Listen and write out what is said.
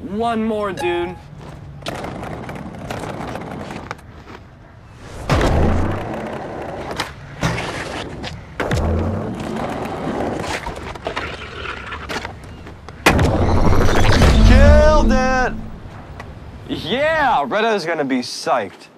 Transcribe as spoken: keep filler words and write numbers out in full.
One more, dude. Killed it! Yeah, Retta's gonna be psyched.